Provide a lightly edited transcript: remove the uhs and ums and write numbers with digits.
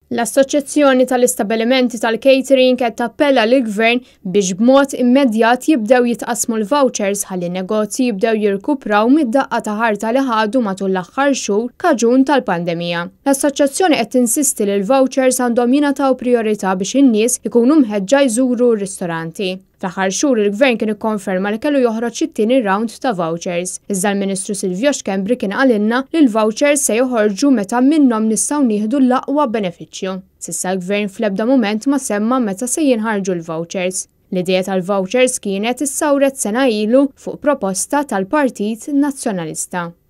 L-Assoċjazzjoni tal-Istabbilimenti tal-Catering qed tappella lill-Gvern biex b'mod immedjat jibdew jitqasmu l-vouchers ħalli negozji jibdew jirkupraw mid-daqqa ta' ħarta li ħadu matul l-aħħar xhur kaġun tal-pandemija. L-Assoċjazzjoni qed tinsisti li l-vouchers għandhom jingħataw prijorità biex in-nies ikunu mħeġġa jżuru r-ristoranti. Fl-aħħar xhur il-Gvern kien ikkonferma li kellu joħroġ it-tieni round ta' vouchers. Iżda l-Ministru Silvio kien qalilna li l-vouchers se joħorġu meta minnhom nistgħu nieħdu l-aqwa benefiċċju. S'issa l-Gvern fl-ebda mument ma semma meta se jinħarġu l-vouchers. L-idea tal-vouchers kienet issawret sena ilu fuq proposta tal-Partit Nazzjonalista.